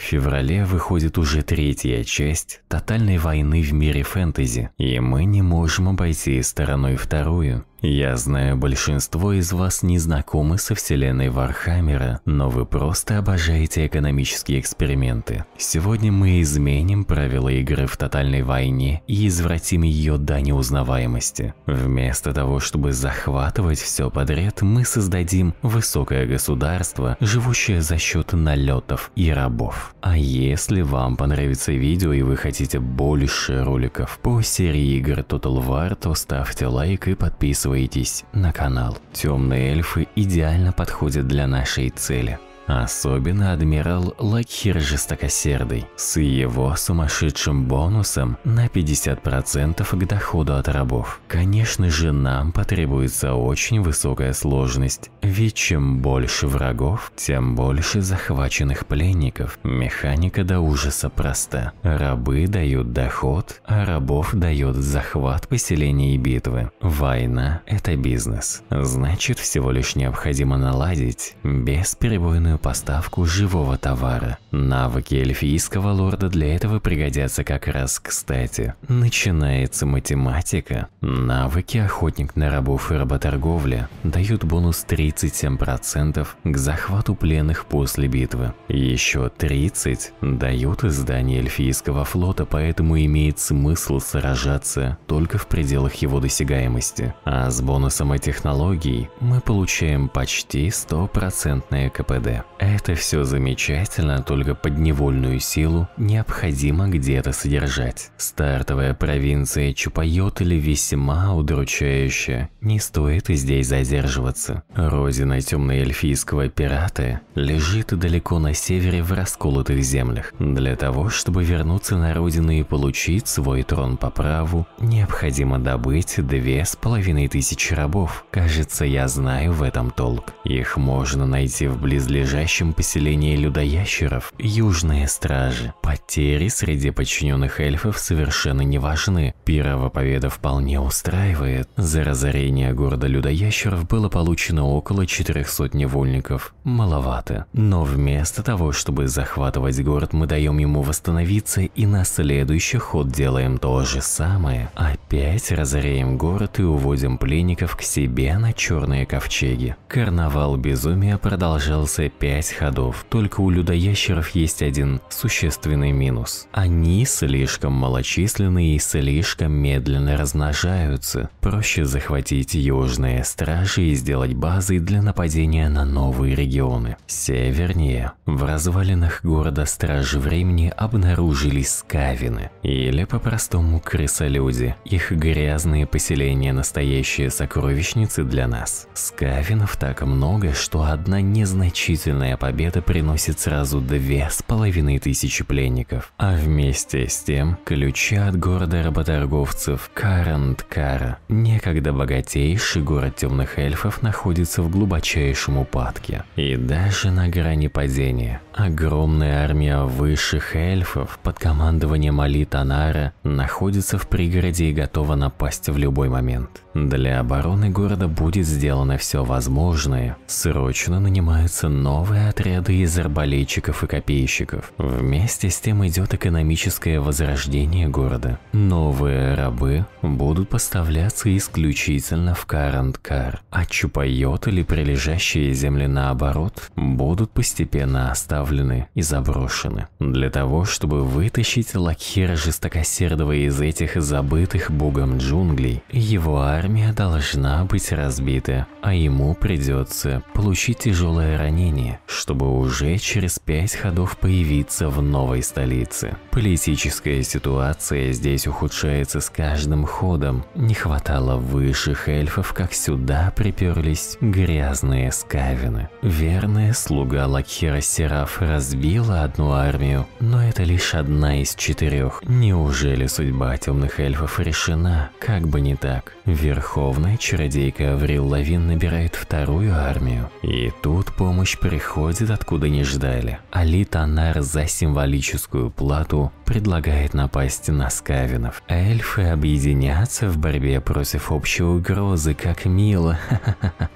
В феврале выходит уже третья часть тотальной войны в мире фэнтези, и мы не можем обойти стороной вторую. Я знаю, большинство из вас не знакомы со вселенной Вархаммера, но вы просто обожаете экономические эксперименты. Сегодня мы изменим правила игры в тотальной войне и извратим ее до неузнаваемости. Вместо того, чтобы захватывать все подряд, мы создадим высокое государство, живущее за счет налетов и рабов. А если вам понравится видео и вы хотите больше роликов по серии игр Total War, то ставьте лайк и подписывайтесь на канал. Темные эльфы идеально подходят для нашей цели. Особенно адмирал Лакхир Жестокосердый с его сумасшедшим бонусом на 50% к доходу от рабов. Конечно же, нам потребуется очень высокая сложность, ведь чем больше врагов, тем больше захваченных пленников. Механика до ужаса проста. Рабы дают доход, а рабов дает захват поселений и битвы. Война – это бизнес. Значит, всего лишь необходимо наладить бесперебойную поставку живого товара. Навыки эльфийского лорда для этого пригодятся как раз кстати. Начинается математика. Навыки охотник на рабов и работорговля дают бонус 37% к захвату пленных после битвы. Еще 30 дают издание эльфийского флота, поэтому имеет смысл сражаться только в пределах его досягаемости. А с бонусом и технологий мы получаем почти 100% КПД. Это все замечательно, только подневольную силу необходимо где-то содержать. Стартовая провинция Чупайотли весьма удручающая, не стоит и здесь задерживаться. Родина темноэльфийского пирата лежит далеко на севере в расколотых землях. Для того, чтобы вернуться на родину и получить свой трон по праву, необходимо добыть 2500 рабов. Кажется, я знаю в этом толк. Их можно найти в близлежащем поселении людоящеров, Южные Стражи. Потери среди подчиненных эльфов совершенно не важны. Первая победа вполне устраивает. За разорение города людоящеров было получено около 400 невольников. Маловато. Но вместо того, чтобы захватывать город, мы даем ему восстановиться и на следующий ход делаем то же самое. Опять разоряем город и уводим пленников к себе на черные ковчеги. Карнавал безумия продолжался 5 ходов. Только у людоящеров есть один существенный минус. Они слишком малочисленные и слишком медленно размножаются. Проще захватить южные стражи и сделать базой для нападения на новые регионы. Севернее, в развалинах города Стражи Времени обнаружились скавины, или по-простому крысолюди. Их грязные поселения – настоящие сокровищницы для нас. Скавинов так много, что одна незначительная победа приносит сразу 2500 пленников. А вместе с тем ключи от города работорговцев Каранткара. Некогда богатейший город темных эльфов находится в глубочайшем упадке и даже на грани падения. Огромная армия высших эльфов под командованием Али Танара находится в пригороде и готова напасть в любой момент. Для обороны города будет сделано все возможное. Срочно нанимаются новые отряды из арбалетчиков и копейщиков. Вместе с тем идет экономическое возрождение города. Новые рабы будут поставляться исключительно в Каранткар, а Чупайот или прилежащие земли наоборот будут постепенно оставлены и заброшены. Для того, чтобы вытащить Лакхира Жестокосердого из этих забытых богом джунглей, его армия должна быть разбита, а ему придется получить тяжелое ранение, чтобы уже через 5 ходов появиться в новой столице. Политическая ситуация здесь ухудшается с каждым ходом. Не хватало высших эльфов, как сюда приперлись грязные скавины. Верная слуга Лакхира Сераф разбила одну армию, но это лишь одна из 4. Неужели судьба темных эльфов решена? Как бы не так. Верховная чародейка Аврил Лавин набирает 2-ю армию. И тут помощь приходит откуда не ждали. Али Танар за символическую плату предлагает напасть на скавинов. Эльфы объединятся в борьбе против общей угрозы, как мило.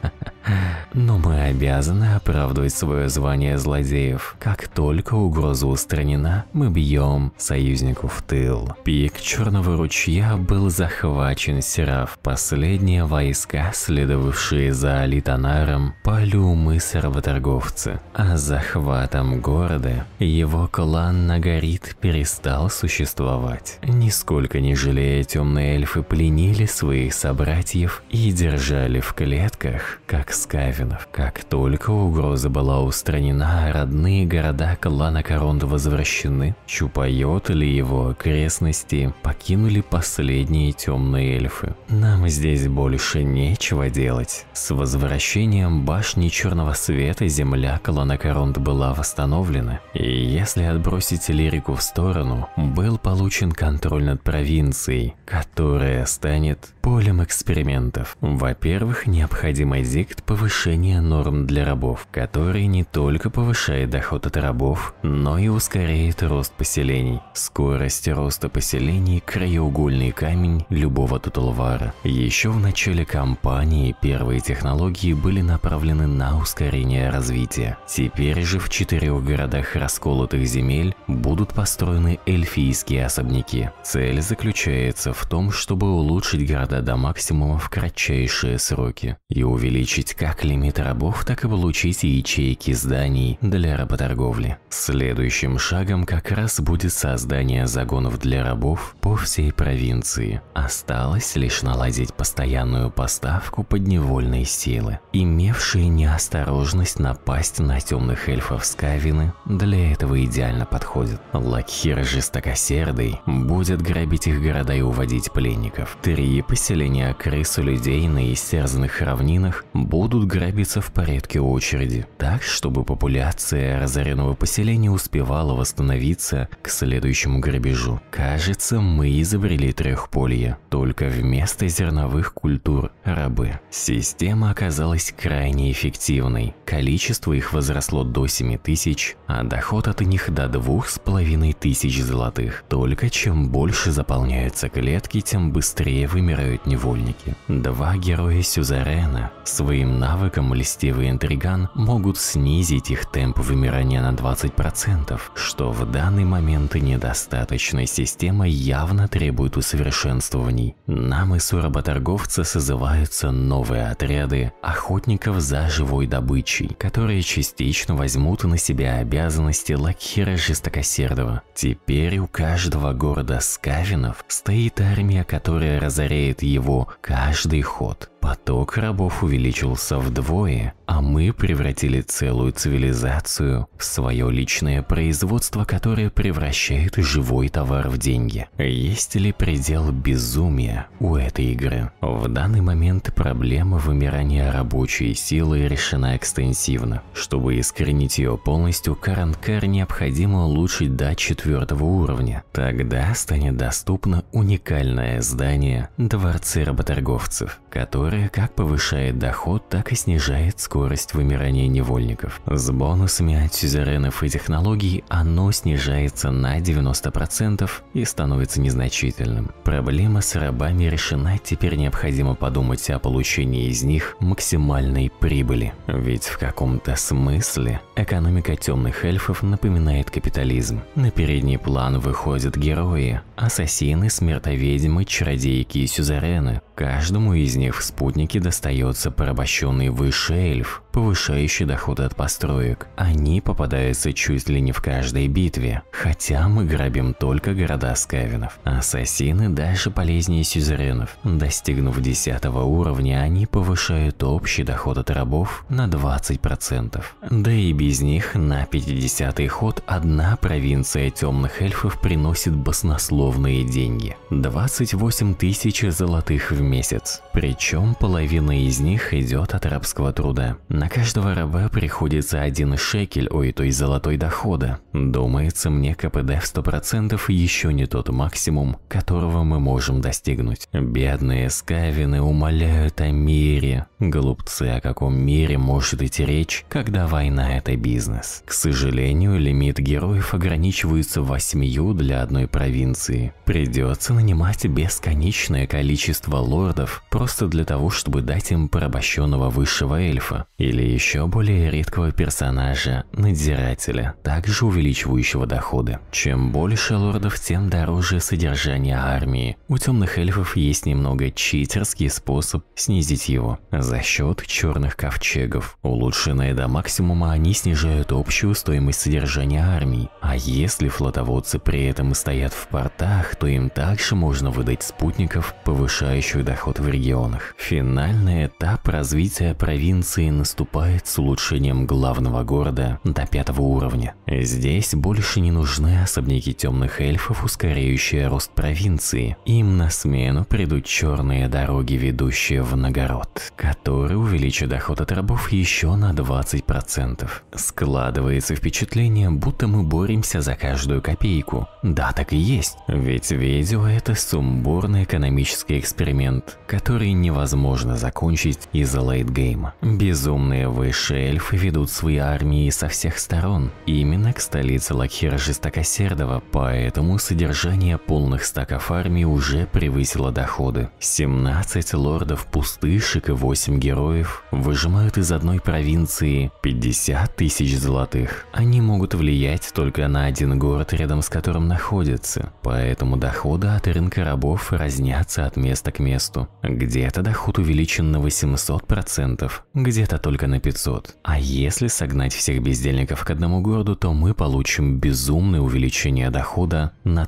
Но мы обязаны оправдывать свое звание злодеев. Как только угроза устранена, мы бьем союзнику в тыл. Пик Черного ручья был захвачен, Сераф. Последние войска, следовавшие за Алитанаром, пали у мыса работорговца. А с захватом города его клан Нагарит перестал существовать. Нисколько не жалея, темные эльфы пленили своих собратьев и держали в клетках, как скавинов. Как только угроза была устранена, родные города клана Коронда возвращены, Чупайот или его окрестности покинули последние темные эльфы. Нам здесь больше нечего делать. С возвращением башни Черного Света земля клана Коронда была восстановлена, и если отбросить лирику в сторону, был получен контроль над провинцией, которая станет полем экспериментов. Во-первых, необходим эдикт повышения норм для рабов, который не только повышает доход от рабов, но и ускоряет рост поселений. Скорость роста поселений – краеугольный камень любого тутулвара. Еще в начале кампании первые технологии были направлены на ускорение развития. Теперь же в 4 городах расколотых земель будут построены эльфийские особняки. Цель заключается в том, чтобы улучшить города до максимума в кратчайшие сроки и увеличить как лимит рабов, так и получить ячейки зданий для работорговли. Следующим шагом как раз будет создание загонов для рабов по всей провинции. Осталось лишь наладить постоянную поставку подневольной силы. Имевшие неосторожность напасть на темных эльфов Скавины для этого идеально подходят. Лакхир жестокосердый будет грабить их города и уводить пленников. 3 поселения крыс у людей на истерзанных равнинах будут грабиться в порядке очереди, так, чтобы популяция разоренного поселения успевала восстановиться к следующему грабежу. Кажется, мы изобрели трехполье, только вместо зерновых культур – рабы. Система оказалась крайне эффективной, количество их возросло до 7000, а доход от них до 2500 золотых. Только чем больше заполняются клетки, тем быстрее вымирают невольники. 2 героя Сюзерена своим навыком льстивый интриган могут снизить их темп вымирания на 20%, что в данный момент недостаточно. Система явно требует усовершенствований. На мысу работорговца созываются новые отряды охотников за живой добычей, которые частично возьмут на себя обязанности Лакхира Жестокосердого. Теперь у каждого города Скавинов стоит армия, которая разоряет его каждый ход. Поток рабов увеличился вдвое, а мы превратили целую цивилизацию в свое личное производство, которое превращает живой товар в деньги. Есть ли предел безумия у этой игры? В данный момент проблема вымирания рабочей силы решена экстенсивно. Чтобы искоренить ее полностью, Каранкар необходимо улучшить до 4 уровня. Тогда станет доступно уникальное здание Дворцы работорговцев, которое как повышает доход, так и снижает скорость вымирания невольников. С бонусами от сюзеренов и технологий оно снижается на 90% и становится незначительным. Проблема с рабами решена, теперь необходимо подумать о получении из них максимальной прибыли. Ведь в каком-то смысле экономика темных эльфов напоминает капитализм. На передний план выходят герои, ассасины, смертоведьмы, чародейки и сюзерены. Каждому из них в спутнике достается порабощенный высший эльф, повышающий доход от построек. Они попадаются чуть ли не в каждой битве, хотя мы грабим только города скавинов. Ассасины даже полезнее сюзеренов. Достигнув 10 уровня, они повышают общий доход от рабов на 20%. Да и без них на 50-й ход одна провинция темных эльфов приносит баснословные деньги. 28 000 золотых в месяц. Причем половина из них идет от рабского труда. На каждого раба приходится 1 шекель, то есть золотой дохода. Думается мне, КПД в 100% еще не тот максимум, которого мы можем достигнуть. Бедные скавины умоляют о мире. Голубцы, о каком мире может идти речь, когда война – это бизнес? К сожалению, лимит героев ограничивается 8 для одной провинции. Придется нанимать бесконечное количество лордов просто для того, чтобы дать им порабощенного высшего эльфа. Или еще более редкого персонажа – надзирателя, также увеличивающего доходы. Чем больше лордов, тем дороже содержание армии. У темных эльфов есть немного читерский способ снизить его. За счет черных ковчегов. Улучшенные до максимума, они снижают общую стоимость содержания армии. А если флотоводцы при этом стоят в портах, то им также можно выдать спутников, повышающих доход в регионах. Финальный этап развития провинции наступает с улучшением главного города до 5 уровня. Здесь больше не нужны особняки темных эльфов, ускоряющие рост провинции. Им на смену придут черные дороги, ведущие в Нагород, которые увеличат доход от рабов еще на 20%. Складывается впечатление, будто мы боремся за каждую копейку. Да, так и есть. Ведь видео – это сумбурный экономический эксперимент, который невозможно закончить из-за лейтгейма. Безумные высшие эльфы ведут свои армии со всех сторон, именно к столице Лакхира Жестокосердого, поэтому содержание полных стаков армии уже превысило доходы. 17 лордов пустышек и 8 героев выжимают из одной провинции 50 тысяч золотых. Они могут влиять только на один город, рядом с которым находятся, поэтому доходы от рынка рабов разнятся от места к месту. Где-то доход увеличен на 800%, где-то только на 500%. А если согнать всех бездельников к одному городу, то мы получим безумное увеличение дохода на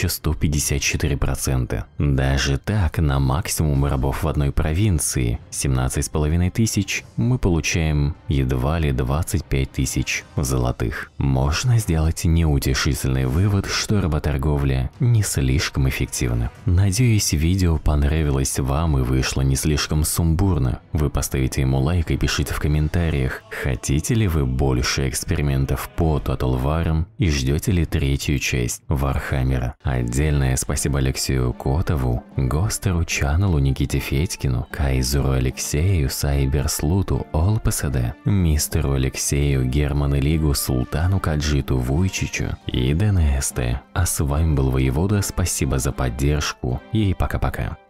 1154%. Даже так, на максимум рабов в одной провинции, 17,5 тысяч, мы получаем едва ли 25 тысяч золотых. Можно сделать неутешительный вывод, что работорговля не слишком эффективна. Надеюсь, видео понравилось вам и вышло не слишком сумбурно. Вы поставите ему лайк и пишите в комментариях, хотите ли вы больше экспериментов по Total War и ждете ли 3-ю часть Вархаммера. Отдельное спасибо Алексею Котову, Гостеру Чаннелу, Никите Федькину, Кайзеру Алексею, Сайберслуту, ОЛПСД, Мистеру Алексею, Герману Лигу, Султану Каджиту, Вуйчичу и ДНСТ. А с вами был Воевода, спасибо за поддержку и пока-пока.